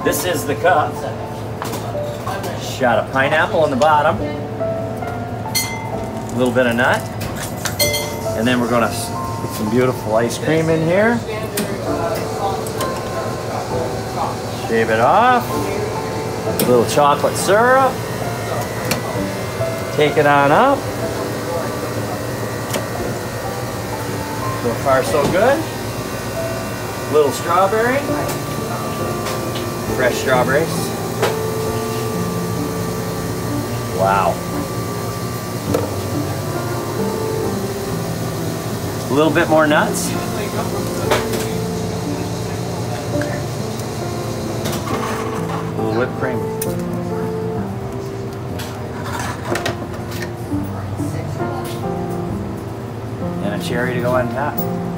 This is the cup. Shot a pineapple on the bottom. A little bit of nut. And then we're gonna put some beautiful ice cream in here. Shave it off. A little chocolate syrup. Take it on up. So far, so good. Little strawberry. Fresh strawberries. Wow. A little bit more nuts. A little whipped cream. And a cherry to go on top.